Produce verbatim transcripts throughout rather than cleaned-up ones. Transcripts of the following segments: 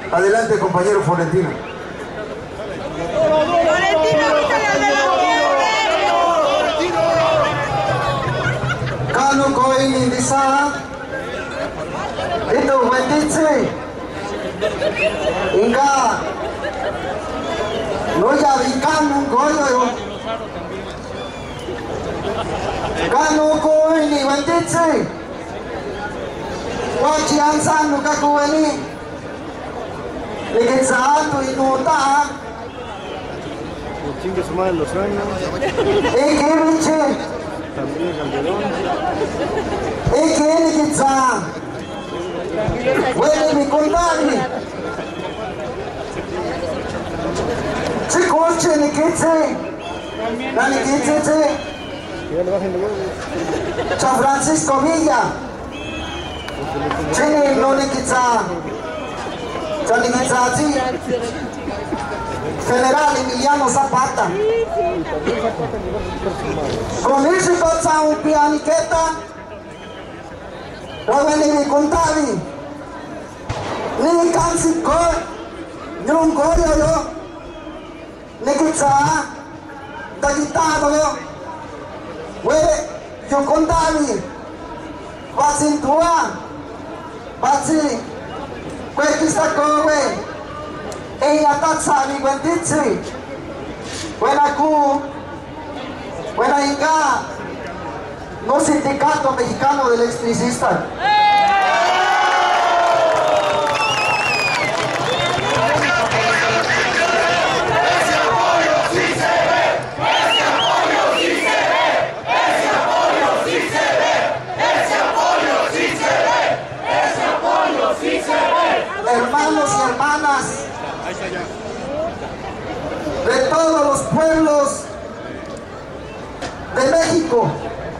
Adelante, compañero Florentino. Kanu koini bisa itu wetitsi inga no ya vikanu goyo kanu koini wetitsi wachi ansanu kakueni Ligezzato in nota Chingue su madre los años. E che vince? También Calderón. E che ligezza? Vuoi mi contare? Ci conosce ligezze? La ligezze? Ciao Francisco Villa. C'è non ligezza? Organizzazione General Emiliano Zapata. Comici cosa un pianichetta? Dove ne contavi? Ne cansi coi? Non goio io? Ne che sa? Da chitarra io? Uè, io contavi? Vazzi in tua? Vazzi? Questi sta come e la tazza di guantizi quella cu quella inga no sindicato mexicano del electricista ese apoyo sí se ve ese apoyo sí se ve ese apoyo sí se ve ese apoyo sí se ve ese apoyo sí se ve. Hermanos y hermanas de todos los pueblos de México,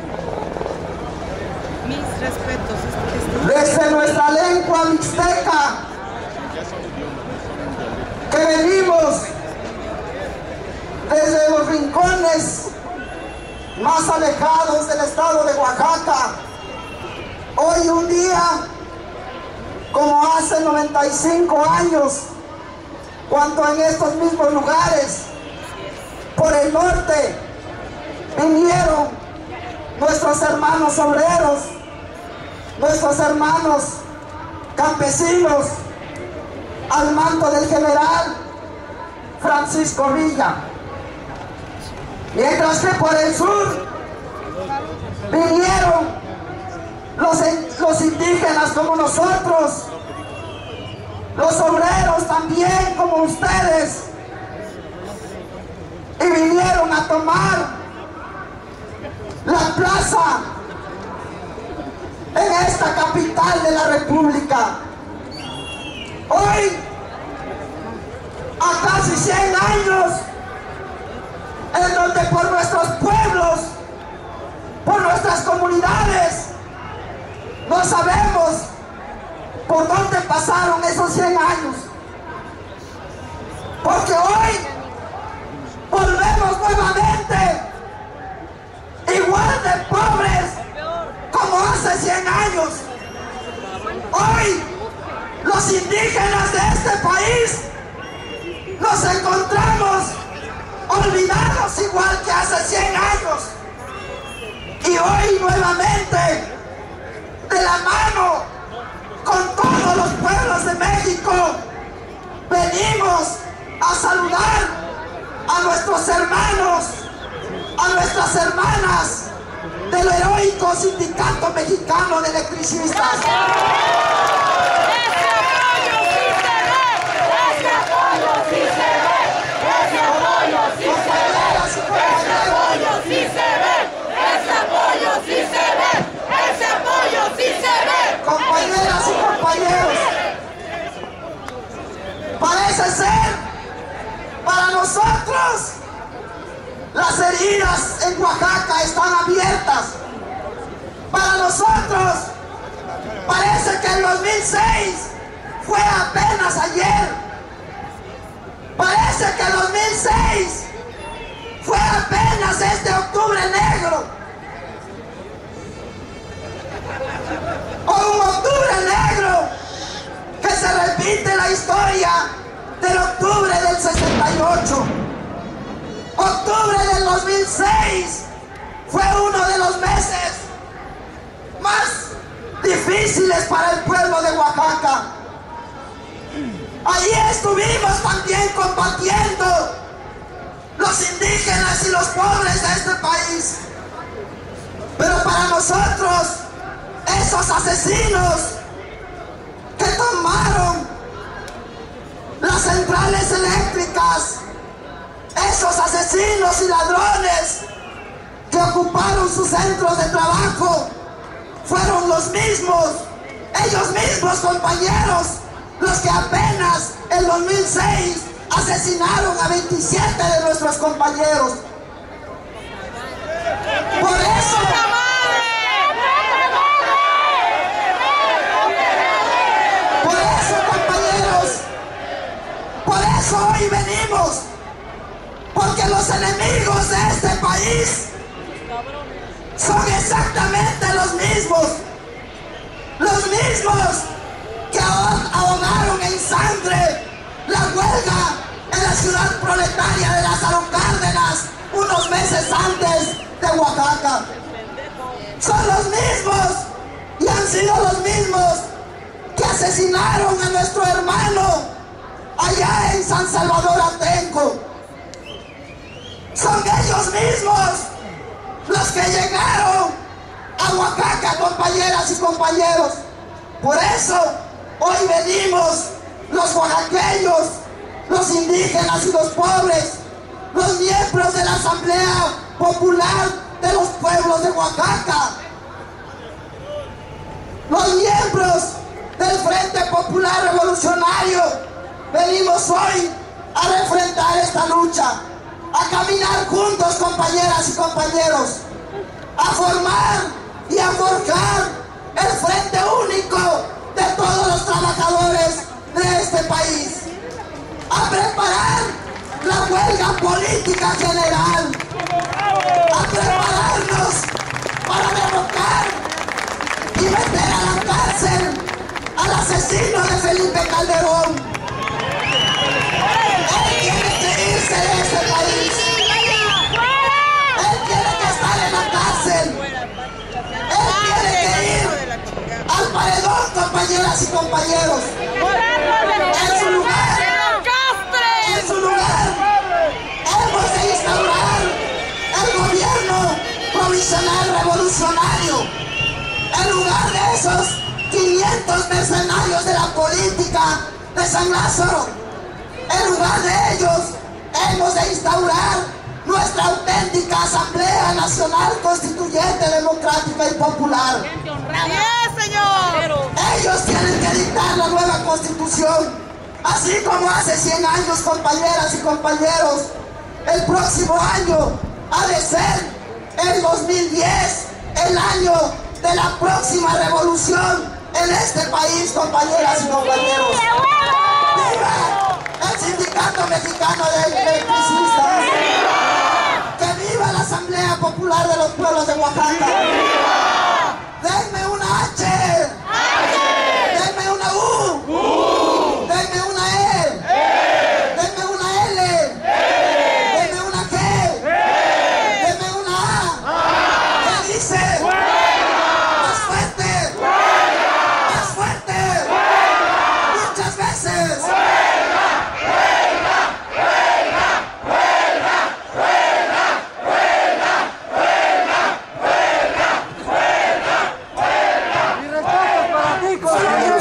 mis respetos, desde nuestra lengua mixteca, que venimos desde los rincones más alejados del estado de Oaxaca, hoy un día como hace noventa y cinco años, cuando en estos mismos lugares, por el norte, vinieron nuestros hermanos obreros, nuestros hermanos campesinos, al mando del general Francisco Villa. Mientras que por el sur vinieron Los, los indígenas como nosotros, los obreros también como ustedes, y vinieron a tomar la plaza en esta capital de la República. Hoy, a casi cien años, en donde por nuestros pueblos, por nuestras comunidades, no sabemos por dónde pasaron esos cien años. Porque hoy volvemos nuevamente igual de pobres como hace cien años. Hoy los indígenas de este país nos encontramos olvidados igual que hace cien años. Y hoy nuevamente, de la mano con todos los pueblos de México, venimos a saludar a nuestros hermanos, a nuestras hermanas del heroico Sindicato Mexicano de Electricistas. Ese apoyo sí se ve, ese apoyo sí se ve, ese apoyo sí se ve, ese apoyo sí se ve, ese apoyo sí se ve, ese apoyo sí se ve. Compañeras y compañeros, parece ser para nosotros las heridas en Oaxaca están abiertas. Para nosotros parece que el dos mil seis fue apenas ayer. Parece que el dos mil seis fue apenas este octubre negro. O un octubre negro que se repite la historia historia del octubre del sesenta y ocho. Octubre del dos mil seis fue uno de los meses más difíciles para el pueblo de Oaxaca. Allí estuvimos también combatiendo los indígenas y los pobres de este país. Pero para nosotros, esos asesinos que tomaron las centrales eléctricas, esos asesinos y ladrones que ocuparon sus centros de trabajo, fueron los mismos, ellos mismos compañeros, los que apenas en dos mil seis asesinaron a veintisiete de nuestros compañeros. Por eso, por eso, compañeros, por eso hoy venimos, porque los enemigos de este país son exactamente los mismos, los mismos que ahogaron en sangre la huelga en la ciudad proletaria de Lázaro Cárdenas unos meses antes de Oaxaca. Son los mismos y han sido los mismos que asesinaron a nuestro hermano allá en San Salvador Atenco. Son ellos mismos los que llegaron a Oaxaca, compañeras y compañeros. Por eso hoy venimos los oaxaqueños, los indígenas y los pobres, los miembros de la Asamblea Popular de los Pueblos de Oaxaca, los miembros del Frente Popular Revolucionario, venimos hoy a refrendar esta lucha, a caminar juntos, compañeras y compañeros, a formar y a forjar el frente único de todos los trabajadores de este país, a preparar la huelga política general, a prepararnos para derrocar y meter a la cárcel al asesino de Felipe Calderón. Él tiene que irse de este país. Él tiene que estar en la cárcel. Él tiene que ir al paredón, compañeras y compañeros. En su lugar, en su lugar, hemos de instaurar el gobierno provisional revolucionario. En lugar de esos quinientos mercenarios de la política de San Lázaro, en lugar de ellos, hemos de instaurar nuestra auténtica Asamblea Nacional Constituyente, Democrática y Popular. ¡Bien, señor! Ellos tienen que dictar la nueva Constitución, así como hace cien años, compañeras y compañeros. El próximo año ha de ser el dos mil diez, el año de la próxima revolución en este país, compañeras y compañeros. ¡Viva el Sindicato Mexicano de Electricistas! ¡Que viva la Asamblea Popular de los Pueblos de Oaxaca! ¡Denme una H! ¡Denme una U! ¡Denme una E! ¡Denme una L! ¡Denme una G! ¡Denme una A! ¿Qué dice? ¡Más fuerte! ¡Más fuerte! ¡Muchas veces!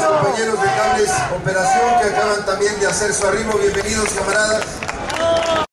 Operación que acaban también de hacer su arribo. Bienvenidos, camaradas.